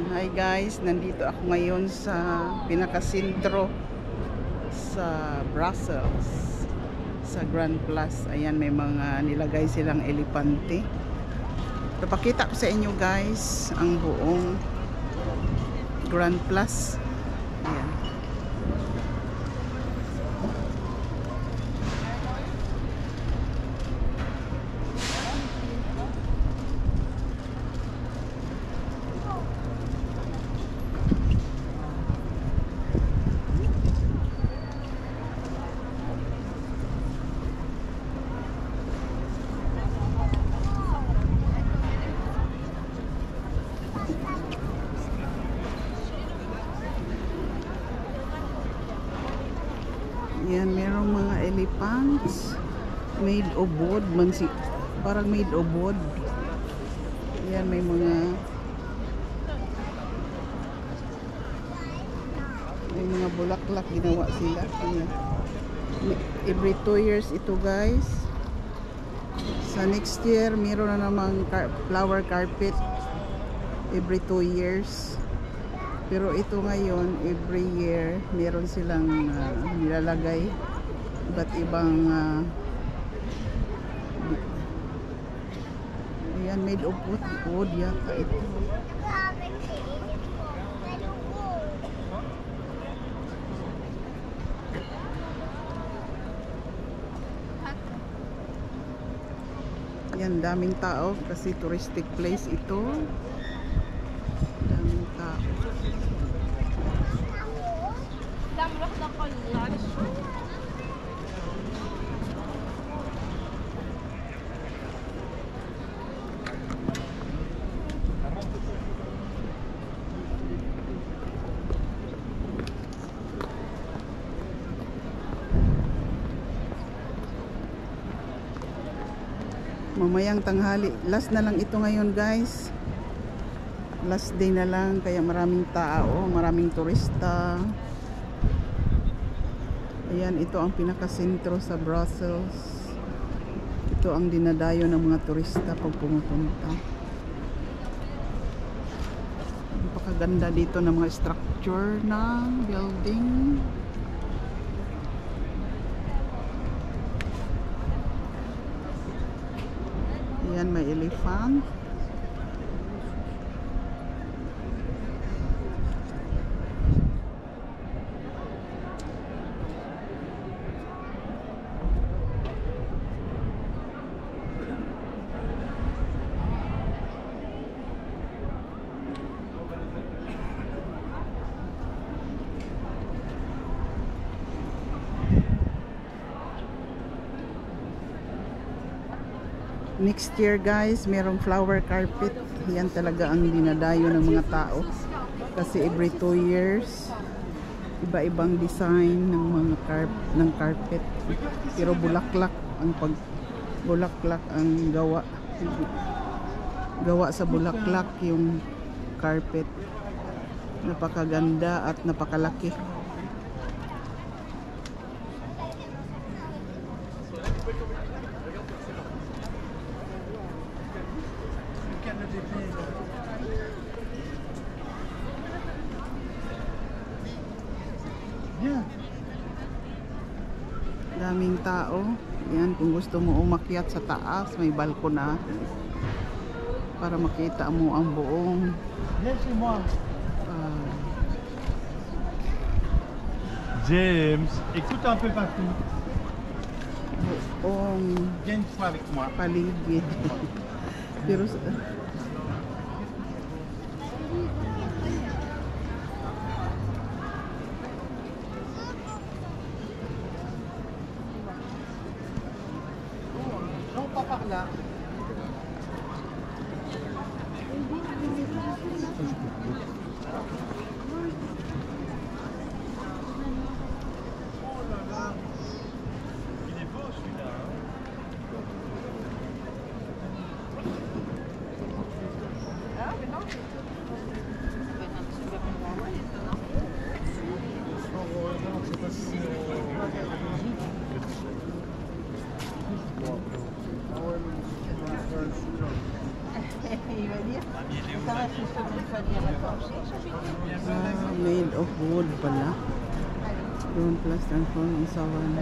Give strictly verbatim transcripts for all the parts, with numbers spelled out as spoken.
Hi guys, nandito ako ngayon sa pinakasentro sa Brussels, sa Grandplace. Ayan, may mga nilagay silang elepante. Papakita ko sa inyo guys ang buong Grandplace. Ayan. Yan, merong mga elephants made of wood, mansi, parang made of wood. Yan, may mga may mga bulaklak ginawa sila. Yan. Every two years ito guys. Sa next year meron na namang car flower carpet every two years. Pero ito ngayon, every year, meron silang uh, nilalagay iba't ibang uh, ayan, made of wood, wood yata ito. Ayan, daming tao kasi touristic place ito. Daming tao. Mamayang tanghali, last na lang ito ngayon guys, last day na lang, kaya maraming tao, maraming turista. Ayan, ito ang pinakasentro sa Brussels. Ito ang dinadayo ng mga turista pag pumupunta. Napakaganda dito ng mga structure ng building. Ayan, may elephant. Next year guys, merong flower carpet. Yan talaga ang dinadayo ng mga tao. Kasi every two years, iba-ibang design ng mga carp ng carpet. Pero bulaklak ang pag bulaklak ang gawa. Gawa sa bulaklak yung carpet. Napakaganda at napakalaki. Daming tao. Yan, kung gusto mo umakyat sa taas, may balkon na para makita mo ang buong uh, James, écoute un peu partout. Buong Viens une fois avec moi. paligid. Pero Non, pas par là. Oh là là. Il est beau celui-là. Ah, mais non. Ça va être un petit peu plus grand, ouais, étonnant. Non, je sais pas si Il va dire. Ça va, je suis Ah, made of wood pala. Grandplace and phone ang sawa na.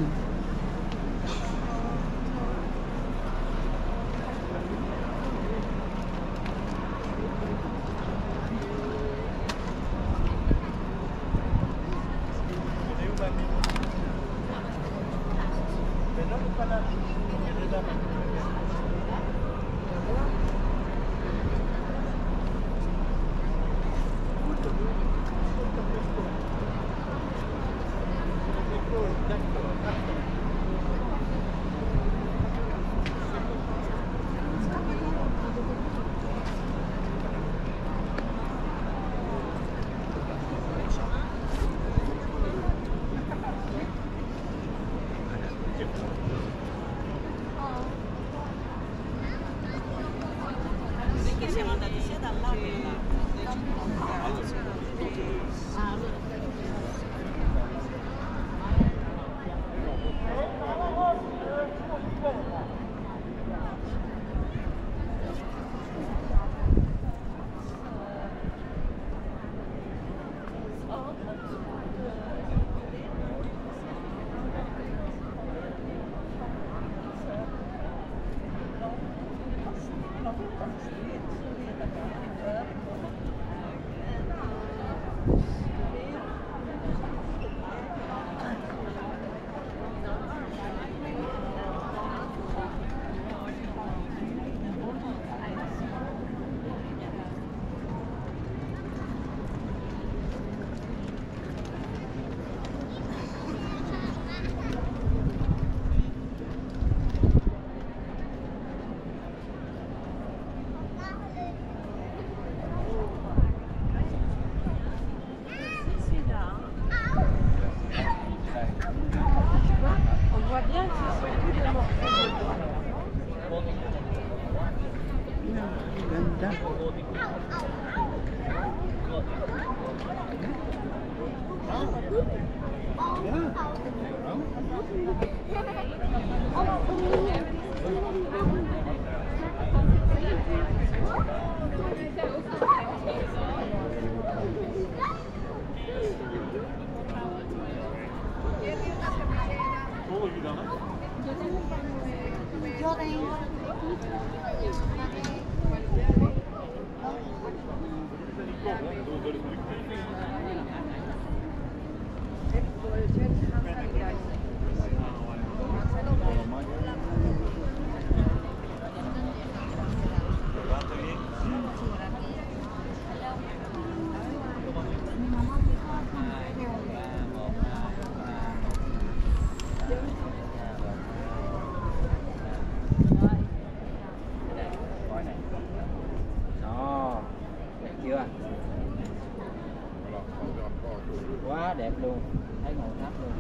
Siamo andati sia da un lato che dall'altro. Ganda. Quá đẹp luôn, thấy màu sắc luôn.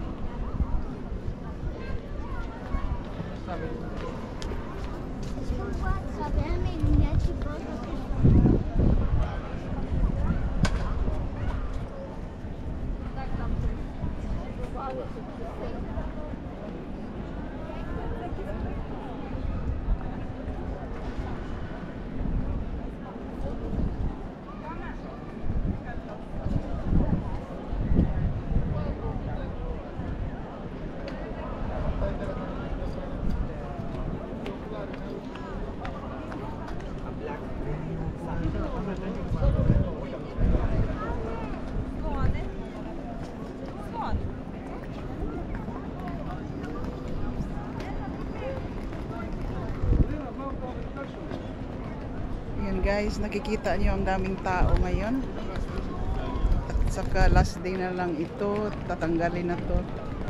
Yan guys, nakikita niyo ang daming tao ngayon. At saka last day na lang ito, tatanggalin na to.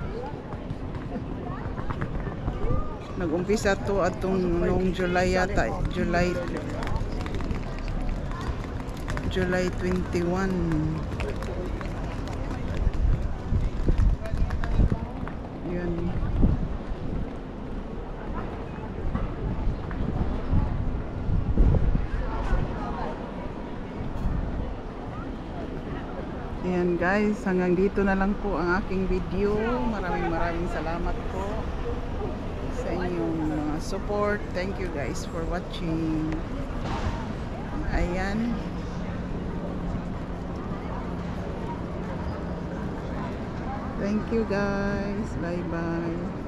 Nag-umpisa to atong noong July yata, July July twenty-one. Yan. Ayan guys, hanggang dito na lang po ang aking video. Maraming maraming salamat po sa inyong mga support. Thank you guys for watching. Ayan. Thank you guys. Bye bye.